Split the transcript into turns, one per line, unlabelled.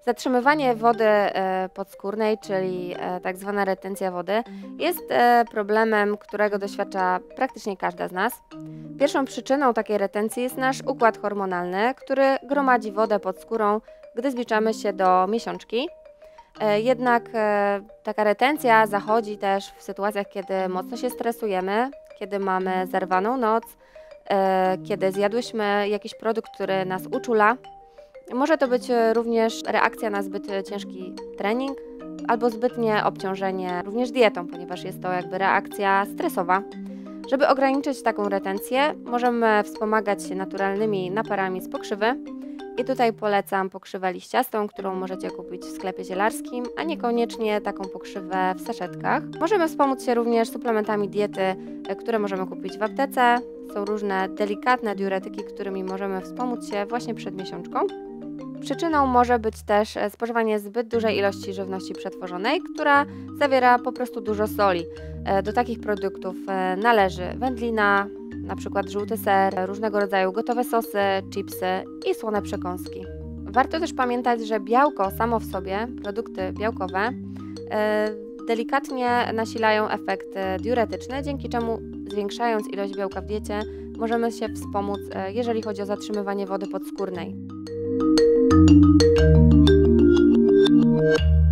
Zatrzymywanie wody podskórnej, czyli tak zwana retencja wody, jest problemem, którego doświadcza praktycznie każda z nas. Pierwszą przyczyną takiej retencji jest nasz układ hormonalny, który gromadzi wodę pod skórą, gdy zbliżamy się do miesiączki. Jednak taka retencja zachodzi też w sytuacjach, kiedy mocno się stresujemy, kiedy mamy zerwaną noc, kiedy zjadłyśmy jakiś produkt, który nas uczula. Może to być również reakcja na zbyt ciężki trening albo zbytnie obciążenie również dietą, ponieważ jest to jakby reakcja stresowa. Żeby ograniczyć taką retencję, możemy wspomagać się naturalnymi naparami z pokrzywy. I tutaj polecam pokrzywę liściastą, którą możecie kupić w sklepie zielarskim, a niekoniecznie taką pokrzywę w saszetkach. Możemy wspomóc się również suplementami diety, które możemy kupić w aptece. Są różne delikatne diuretyki, którymi możemy wspomóc się właśnie przed miesiączką. Przyczyną może być też spożywanie zbyt dużej ilości żywności przetworzonej, która zawiera po prostu dużo soli. Do takich produktów należy wędlina, na przykład żółty ser, różnego rodzaju gotowe sosy, chipsy i słone przekąski. Warto też pamiętać, że białko samo w sobie, produkty białkowe, delikatnie nasilają efekt diuretyczny, dzięki czemu zwiększając ilość białka w diecie możemy się wspomóc, jeżeli chodzi o zatrzymywanie wody podskórnej.